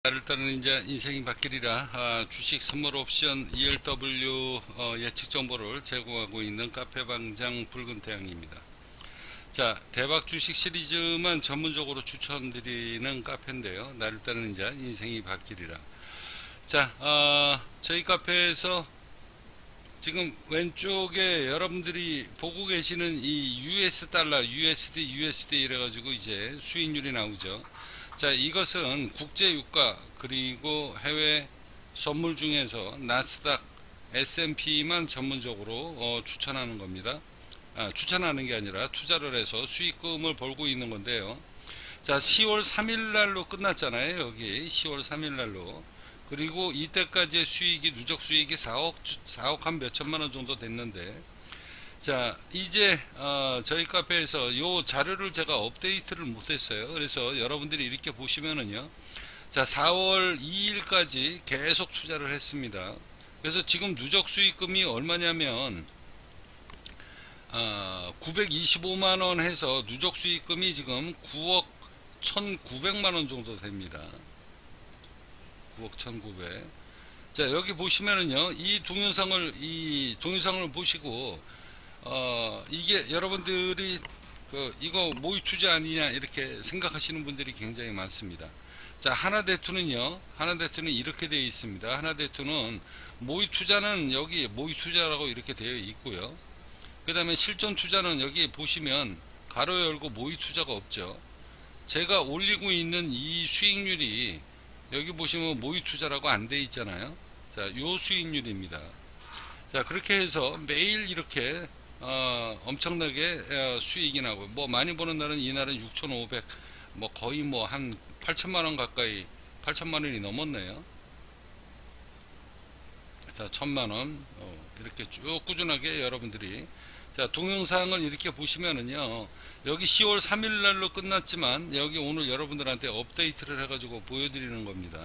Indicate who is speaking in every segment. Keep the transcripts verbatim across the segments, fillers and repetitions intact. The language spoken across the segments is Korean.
Speaker 1: 나를 따르는 이제 인생이 바뀌리라. 아, 주식 선물 옵션 이엘더블유 어, 예측 정보를 제공하고 있는 카페방장 붉은 태양입니다. 자, 대박 주식 시리즈만 전문적으로 추천드리는 카페인데요. 나를 따르는 자 인생이 바뀌리라. 자, 어, 저희 카페에서 지금 왼쪽에 여러분들이 보고 계시는 이 유에스 달러, 유에스디, 유에스디 이래가지고 이제 수익률이 나오죠. 자, 이것은 국제 유가 그리고 해외 선물 중에서 나스닥, 에스앤피만 전문적으로 어, 추천하는 겁니다. 아, 추천하는 게 아니라 투자를 해서 수익금을 벌고 있는 건데요. 자, 시월 삼일 날로 끝났잖아요. 여기 시월 삼일 날로. 그리고 이때까지의 수익이 누적 수익이 사억, 사억 한 몇천만 원 정도 됐는데, 자, 이제 어, 저희 카페에서 요 자료를 제가 업데이트를 못했어요. 그래서 여러분들이 이렇게 보시면은요, 자, 사월 이일까지 계속 투자를 했습니다. 그래서 지금 누적 수익금이 얼마냐면 어, 구백이십오만 원 해서 누적 수익금이 지금 구억 천구백만 원 정도 됩니다. 구억 천구백. 자, 여기 보시면은요, 이 동영상을 이 동영상을 보시고 어, 이게 여러분들이 그 이거 모의 투자 아니냐 이렇게 생각하시는 분들이 굉장히 많습니다. 자, 하나대투는요, 하나대투는 이렇게 되어 있습니다. 하나대투는 모의 투자는 여기 모의 투자라고 이렇게 되어 있고요. 그 다음에 실전 투자는 여기 보시면 가로 열고 모의 투자가 없죠. 제가 올리고 있는 이 수익률이 여기 보시면 모의 투자라고 안 되어 있잖아요. 자, 요 수익률입니다. 자, 그렇게 해서 매일 이렇게 어, 엄청나게 어, 수익이 나고, 뭐 많이 버는 날은 이날은 육천오백, 뭐 거의 뭐 한 팔천만 원 가까이, 팔천만 원이 넘었네요. 자, 천만 원 어, 이렇게 쭉 꾸준하게 여러분들이, 자, 동영상을 이렇게 보시면은요, 여기 시월 삼일 날로 끝났지만 여기 오늘 여러분들한테 업데이트를 해가지고 보여드리는 겁니다.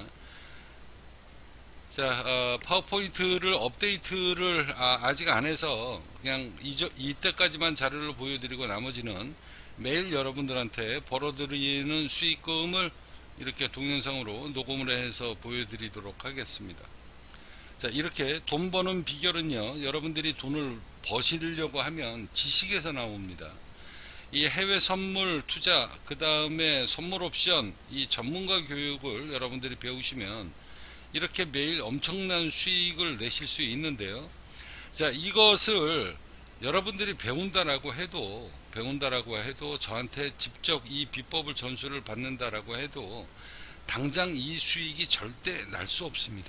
Speaker 1: 자, 어, 파워포인트를 업데이트를 아, 직 안 해서 그냥 이저, 이때까지만 자료를 보여드리고 나머지는 매일 여러분들한테 벌어들이는 수익금을 이렇게 동영상으로 녹음을 해서 보여드리도록 하겠습니다. 자, 이렇게 돈 버는 비결은요, 여러분들이 돈을 버시려고 하면 지식에서 나옵니다. 이 해외 선물 투자, 그 다음에 선물 옵션, 이 전문가 교육을 여러분들이 배우시면 이렇게 매일 엄청난 수익을 내실 수 있는데요. 자, 이것을 여러분들이 배운다라고 해도 배운다라고 해도 저한테 직접 이 비법을 전수를 받는다라고 해도 당장 이 수익이 절대 날 수 없습니다.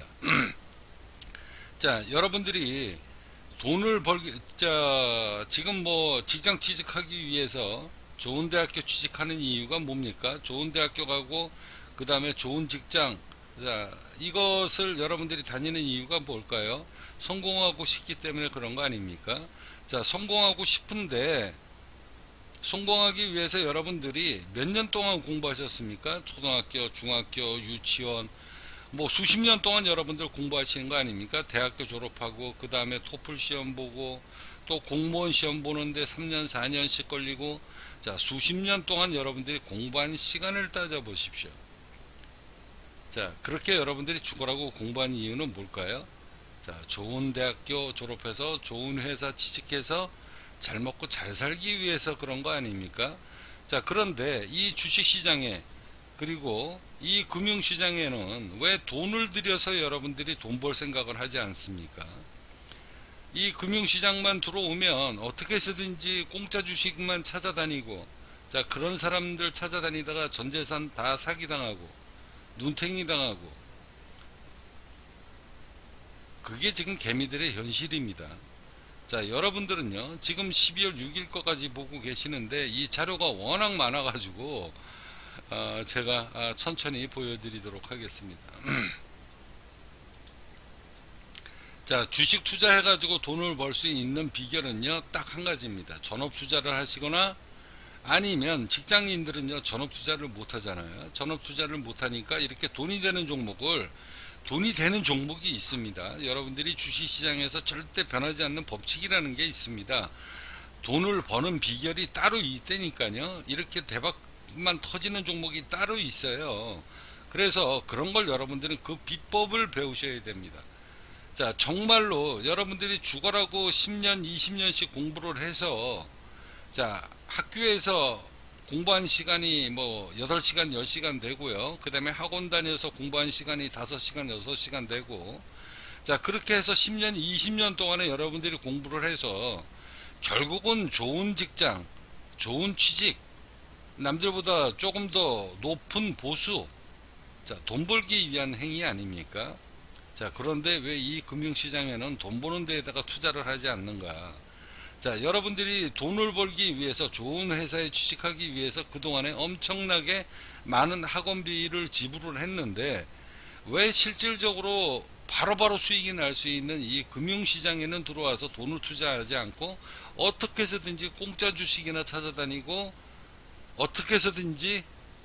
Speaker 1: 자, 여러분들이 돈을 벌기, 자, 지금 뭐 직장 취직하기 위해서 좋은 대학교 취직하는 이유가 뭡니까? 좋은 대학교 가고 그 다음에 좋은 직장, 자, 이것을 여러분들이 다니는 이유가 뭘까요? 성공하고 싶기 때문에 그런 거 아닙니까? 자, 성공하고 싶은데 성공하기 위해서 여러분들이 몇 년 동안 공부하셨습니까? 초등학교, 중학교, 유치원, 뭐 수십 년 동안 여러분들 공부하시는 거 아닙니까? 대학교 졸업하고 그 다음에 토플 시험 보고 또 공무원 시험 보는데 삼 년 사 년씩 걸리고, 자, 수십 년 동안 여러분들이 공부한 시간을 따져 보십시오. 자, 그렇게 여러분들이 죽으라고 공부한 이유는 뭘까요? 자, 좋은 대학교 졸업해서 좋은 회사 취직해서 잘 먹고 잘 살기 위해서 그런 거 아닙니까? 자, 그런데 이 주식시장에 그리고 이 금융시장에는 왜 돈을 들여서 여러분들이 돈 벌 생각을 하지 않습니까? 이 금융시장만 들어오면 어떻게 해서든지 공짜 주식만 찾아다니고, 자, 그런 사람들 찾아다니다가 전재산 다 사기당하고 눈탱이 당하고, 그게 지금 개미들의 현실입니다. 자, 여러분들은요, 지금 십이월 육일 거까지 보고 계시는데 이 자료가 워낙 많아 가지고 어, 제가 아, 천천히 보여드리도록 하겠습니다. 자, 주식 투자해 가지고 돈을 벌 수 있는 비결은요, 딱 한 가지입니다. 전업 투자를 하시거나 아니면 직장인들은요, 전업 투자를 못 하잖아요. 전업 투자를 못 하니까 이렇게 돈이 되는 종목을, 돈이 되는 종목이 있습니다. 여러분들이 주식시장에서 절대 변하지 않는 법칙이라는 게 있습니다. 돈을 버는 비결이 따로 있다니까요. 이렇게 대박만 터지는 종목이 따로 있어요. 그래서 그런 걸 여러분들은 그 비법을 배우셔야 됩니다. 자, 정말로 여러분들이 죽어라고 십 년, 이십 년씩 공부를 해서, 자, 학교에서 공부한 시간이 뭐 여덟 시간, 열 시간 되고요. 그 다음에 학원 다녀서 공부한 시간이 다섯 시간, 여섯 시간 되고, 자, 그렇게 해서 십 년, 이십 년 동안에 여러분들이 공부를 해서 결국은 좋은 직장, 좋은 취직, 남들보다 조금 더 높은 보수, 자, 돈 벌기 위한 행위 아닙니까? 자, 그런데 왜 이 금융시장에는 돈 버는 데에다가 투자를 하지 않는가? 자, 여러분들이 돈을 벌기 위해서 좋은 회사에 취직하기 위해서 그동안에 엄청나게 많은 학원비를 지불을 했는데 왜 실질적으로 바로바로 수익이 날 수 있는 이 금융시장에는 들어와서 돈을 투자하지 않고 어떻게 해서든지 공짜 주식이나 찾아다니고 어떻게 해서든지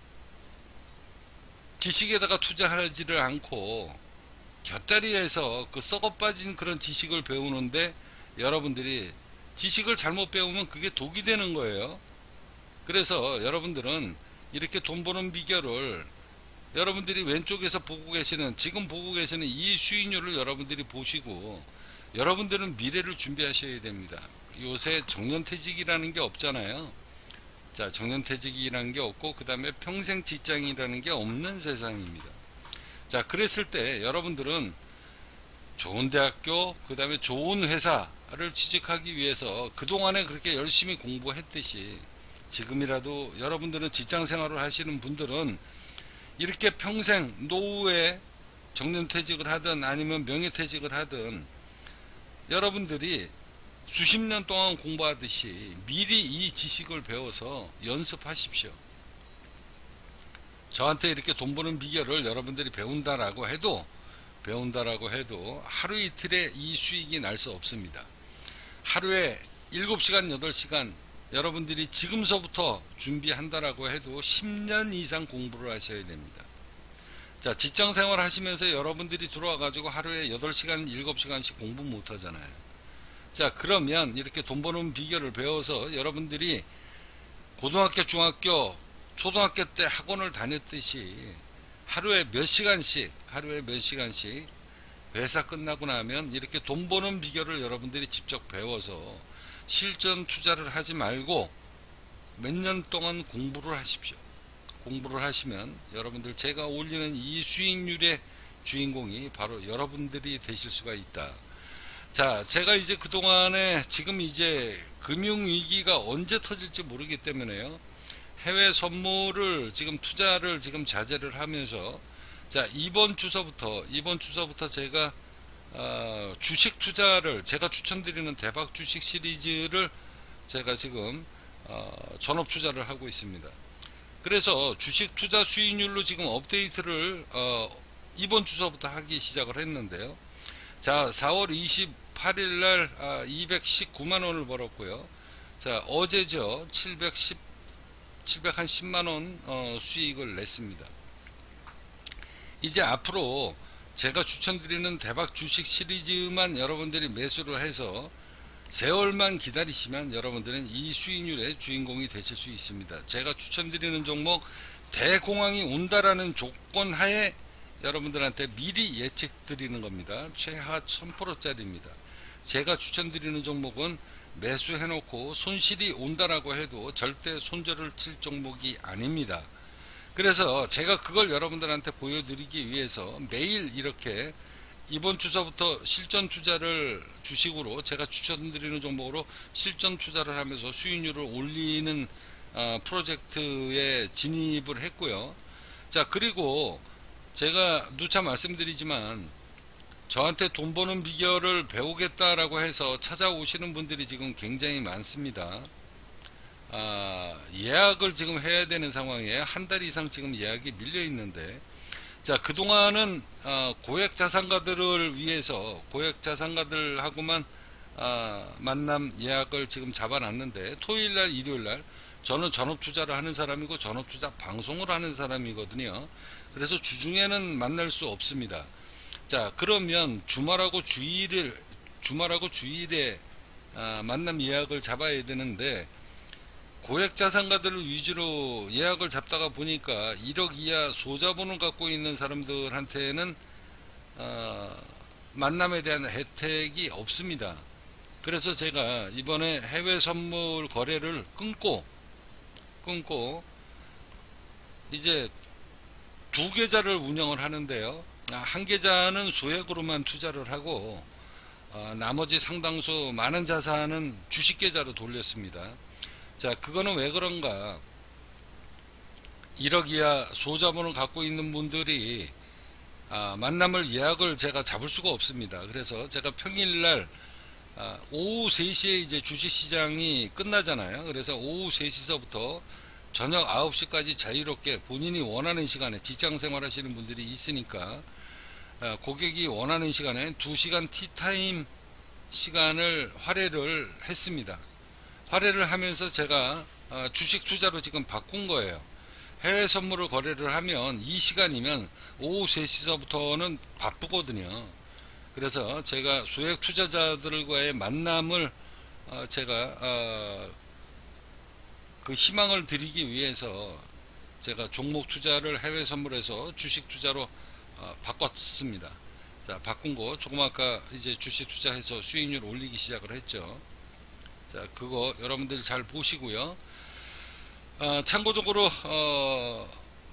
Speaker 1: 지식에다가 투자하지를 않고 곁다리에서 그 썩어 빠진 그런 지식을 배우는데 여러분들이 지식을 잘못 배우면 그게 독이 되는 거예요. 그래서 여러분들은 이렇게 돈 버는 비결을 여러분들이 왼쪽에서 보고 계시는 지금 보고 계시는 이 수익률을 여러분들이 보시고 여러분들은 미래를 준비하셔야 됩니다. 요새 정년퇴직이라는 게 없잖아요. 자, 정년퇴직이라는 게 없고 그 다음에 평생 직장이라는 게 없는 세상입니다. 자, 그랬을 때 여러분들은 좋은 대학교 그 다음에 좋은 회사를 취직하기 위해서 그동안에 그렇게 열심히 공부했듯이 지금이라도 여러분들은 직장생활을 하시는 분들은 이렇게 평생 노후에 정년퇴직을 하든 아니면 명예퇴직을 하든 여러분들이 수십 년 동안 공부하듯이 미리 이 지식을 배워서 연습하십시오. 저한테 이렇게 돈 버는 비결을 여러분들이 배운다라고 해도 배운다라고 해도 하루 이틀에 이 수익이 날 수 없습니다. 하루에 일곱 시간, 여덟 시간 여러분들이 지금서부터 준비한다라고 해도 십 년 이상 공부를 하셔야 됩니다. 자, 직장생활 하시면서 여러분들이 들어와 가지고 하루에 여덟 시간, 일곱 시간씩 공부 못 하잖아요. 자, 그러면 이렇게 돈 버는 비결을 배워서 여러분들이 고등학교, 중학교, 초등학교 때 학원을 다녔듯이 하루에 몇 시간씩 하루에 몇 시간씩 회사 끝나고 나면 이렇게 돈 버는 비결을 여러분들이 직접 배워서 실전 투자를 하지 말고 몇 년 동안 공부를 하십시오. 공부를 하시면 여러분들 제가 올리는 이 수익률의 주인공이 바로 여러분들이 되실 수가 있다. 자, 제가 이제 그동안에 지금 이제 금융위기가 언제 터질지 모르기 때문에요. 해외 선물을 지금 투자를 지금 자제를 하면서 자, 이번 주서부터 이번 주서부터 제가 어, 주식 투자를 제가 추천드리는 대박 주식 시리즈를 제가 지금 어, 전업 투자를 하고 있습니다. 그래서 주식 투자 수익률로 지금 업데이트를 어, 이번 주서부터 하기 시작을 했는데요. 자, 사월 이십팔일 날 아, 이백십구만 원을 벌었고요. 자, 어제죠. 칠백십, 칠백십만 원 어, 수익을 냈습니다. 이제 앞으로 제가 추천드리는 대박 주식 시리즈만 여러분들이 매수를 해서 세월만 기다리시면 여러분들은 이 수익률의 주인공이 되실 수 있습니다. 제가 추천드리는 종목 대공황이 온다라는 조건 하에 여러분들한테 미리 예측 드리는 겁니다. 최하 천 퍼센트짜리입니다. 제가 추천드리는 종목은 매수해 놓고 손실이 온다라고 해도 절대 손절을 칠 종목이 아닙니다. 그래서 제가 그걸 여러분들한테 보여드리기 위해서 매일 이렇게 이번 주서부터 실전 투자를 주식으로 제가 추천드리는 종목으로 실전 투자를 하면서 수익률을 올리는 어, 프로젝트에 진입을 했고요. 자, 그리고 제가 누차 말씀드리지만 저한테 돈 버는 비결을 배우겠다라고 해서 찾아오시는 분들이 지금 굉장히 많습니다. 아, 예약을 지금 해야 되는 상황에 한 달 이상 지금 예약이 밀려 있는데, 자, 그동안은 어, 고액 자산가들을 위해서 고액 자산가들하고만 어, 만남 예약을 지금 잡아놨는데 토요일날, 일요일날 저는 전업투자를 하는 사람이고 전업투자 방송을 하는 사람이거든요. 그래서 주중에는 만날 수 없습니다. 자, 그러면 주말하고 주일을 주말하고 주일에 어, 만남 예약을 잡아야 되는데 고액 자산가들을 위주로 예약을 잡다가 보니까 일억 이하 소자본을 갖고 있는 사람들한테는 어, 만남에 대한 혜택이 없습니다. 그래서 제가 이번에 해외 선물 거래를 끊고 끊고 이제 두 계좌를 운영을 하는데요. 한 계좌는 소액으로만 투자를 하고 어, 나머지 상당수 많은 자산은 주식 계좌로 돌렸습니다. 자, 그거는 왜 그런가? 일억 이하 소자본을 갖고 있는 분들이 아, 만남을 예약을 제가 잡을 수가 없습니다. 그래서 제가 평일날 아, 오후 세 시에 이제 주식시장이 끝나잖아요. 그래서 오후 세 시서부터 저녁 아홉 시까지 자유롭게 본인이 원하는 시간에 직장생활 하시는 분들이 있으니까 아, 고객이 원하는 시간에 두 시간 티타임 시간을 할애를 했습니다. 할애를 하면서 제가 아, 주식 투자로 지금 바꾼 거예요. 해외 선물을 거래를 하면 이 시간이면 오후 세 시서부터는 바쁘거든요. 그래서 제가 소액 투자자들과의 만남을 어 제가 어 그 희망을 드리기 위해서 제가 종목 투자를 해외 선물에서 주식 투자로 어 바꿨습니다. 자, 바꾼 거 조금 아까 이제 주식 투자해서 수익률 올리기 시작을 했죠. 자, 그거 여러분들 잘 보시고요. 어, 참고적으로 어,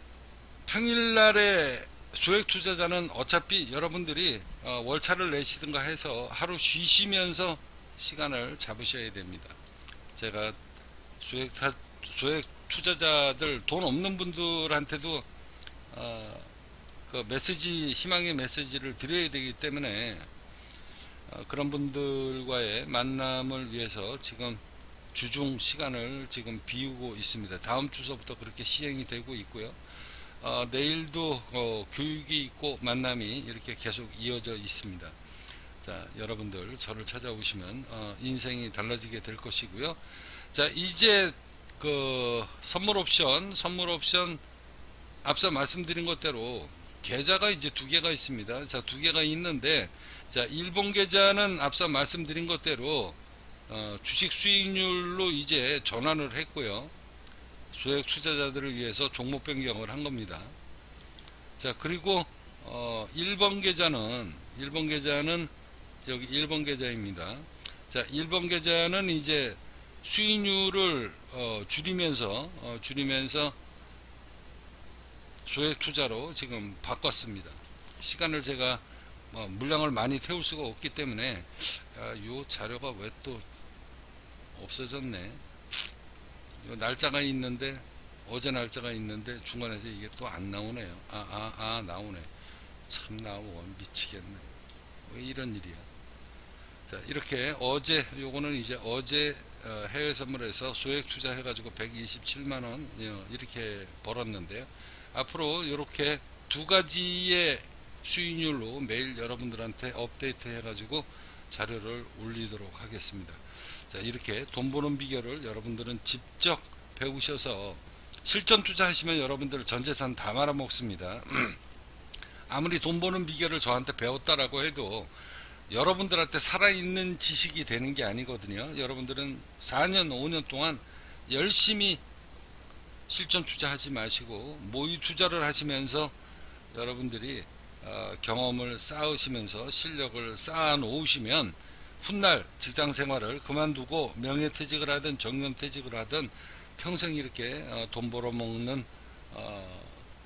Speaker 1: 평일날에 소액 투자자는 어차피 여러분들이 어, 월차를 내시든가 해서 하루 쉬시면서 시간을 잡으셔야 됩니다. 제가 소액, 타, 소액 투자자들 돈 없는 분들한테도 어, 그 메시지 희망의 메시지를 드려야 되기 때문에 어, 그런 분들과의 만남을 위해서 지금 주중 시간을 지금 비우고 있습니다. 다음 주서부터 그렇게 시행이 되고 있고요. 어, 내일도 어, 교육이 있고 만남이 이렇게 계속 이어져 있습니다. 자, 여러분들 저를 찾아오시면 어, 인생이 달라지게 될 것이고요. 자, 이제 그 선물 옵션, 선물 옵션 앞서 말씀드린 것대로 계좌가 이제 두 개가 있습니다. 자, 두 개가 있는데, 자, 일본 계좌는 앞서 말씀드린 것대로 어, 주식 수익률로 이제 전환을 했고요. 소액 투자자들을 위해서 종목 변경을 한 겁니다. 자, 그리고 어, 일 번 계좌는 일 번 계좌는 여기 일 번 계좌입니다. 자, 일 번 계좌는 이제 수익률을 어, 줄이면서 어, 줄이면서 소액 투자로 지금 바꿨습니다. 시간을 제가 뭐 물량을 많이 태울 수가 없기 때문에 아, 요 자료가 왜 또 없어졌네. 요 날짜가 있는데 어제 날짜가 있는데 중간에서 이게 또 안 나오네요. 아, 아, 아, 나오네. 참 나오 미치겠네. 왜 이런 일이야. 자, 이렇게 어제 요거는 이제 어제 어, 해외 선물에서 소액 투자 해가지고 백이십칠만 원 이렇게 벌었는데요. 앞으로 이렇게 두 가지의 수익률로 매일 여러분들한테 업데이트 해가지고 자료를 올리도록 하겠습니다. 자, 이렇게 돈 버는 비결을 여러분들은 직접 배우셔서 실전 투자하시면 여러분들 전재산 다 말아먹습니다. 아무리 돈 버는 비결을 저한테 배웠다라고 해도 여러분들한테 살아있는 지식이 되는 게 아니거든요. 여러분들은 사 년, 오 년 동안 열심히 실전 투자하지 마시고 모의 투자를 하시면서 여러분들이 어, 경험을 쌓으시면서 실력을 쌓아 놓으시면 훗날 직장 생활을 그만두고 명예퇴직을 하든 정년퇴직을 하든 평생 이렇게 어, 돈 벌어먹는 어,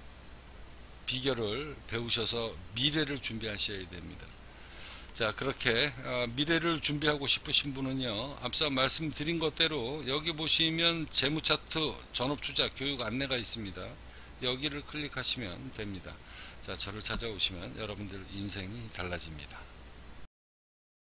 Speaker 1: 비결을 배우셔서 미래를 준비하셔야 됩니다. 자, 그렇게 어, 미래를 준비하고 싶으신 분은요, 앞서 말씀드린 것대로 여기 보시면 재무차트 전업투자 교육 안내가 있습니다. 여기를 클릭하시면 됩니다. 자, 저를 찾아오시면 여러분들 인생이 달라집니다.